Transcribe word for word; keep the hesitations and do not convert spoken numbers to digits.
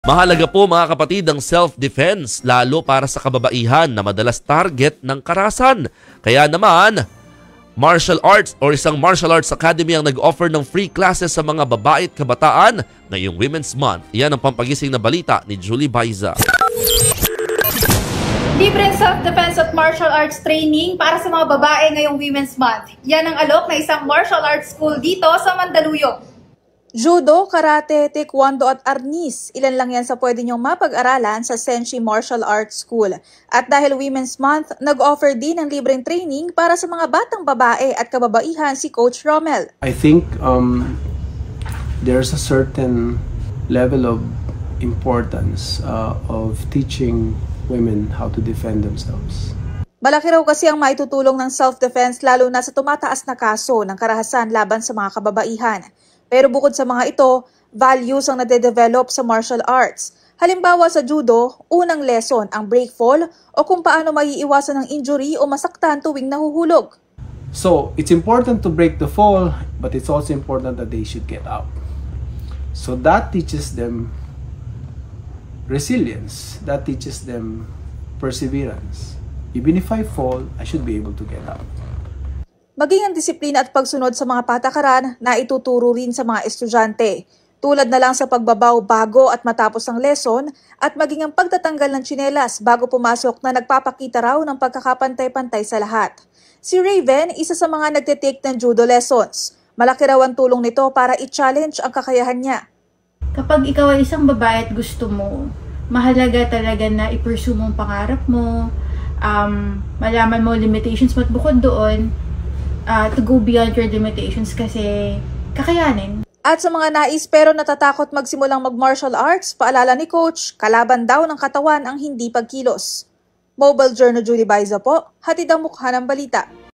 Mahalaga po mga kapatid ang self-defense lalo para sa kababaihan na madalas target ng karahasan. Kaya naman, martial arts or isang martial arts academy ang nag-offer ng free classes sa mga babae at kabataan ngayong Women's Month. Yan ang pampagising na balita ni Julie Baiza. Libreng self-defense at martial arts training para sa mga babae ngayong Women's Month. Yan ang alok na isang martial arts school dito sa Mandaluyong. Judo, karate, taekwondo at arnis, ilan lang yan sa pwede niyong mapag-aralan sa Senshi Martial Arts School. At dahil Women's Month, nag-offer din ng libreng training para sa mga batang babae at kababaihan si Coach Rommel. I think um, there's a certain level of importance uh, of teaching women how to defend themselves. Malaki raw kasi ang maitutulong ng self-defense lalo na sa tumataas na kaso ng karahasan laban sa mga kababaihan. Pero bukod sa mga ito, values ang nade-develop sa martial arts. Halimbawa sa judo, unang lesson ang break fall o kung paano maiiwasan ng injury o masaktan tuwing nahuhulog. So, it's important to break the fall, but it's also important that they should get up. So that teaches them resilience. That teaches them perseverance. Even if I fall, I should be able to get up. Maging ang disiplina at pagsunod sa mga patakaran na ituturo rin sa mga estudyante. Tulad na lang sa pagbabaw bago at matapos ang lesson at maging ang pagtatanggal ng tsinelas bago pumasok na nagpapakita raw ng pagkakapantay-pantay sa lahat. Si Raven, isa sa mga nagtitake ng judo lessons. Malaki raw ang tulong nito para i-challenge ang kakayahan niya. Kapag ikaw ay isang babae at gusto mo, mahalaga talaga na i-pursue mo ang pangarap mo, um, malaman mo limitations mo at bukod doon, Uh, to go beyond your limitations kasi kakayanin. At sa mga nais pero natatakot magsimulang mag-martial arts, paalala ni Coach, kalaban daw ng katawan ang hindi pagkilos. Mobile Journal Julie Baiza po, hatid ang mukha ng balita.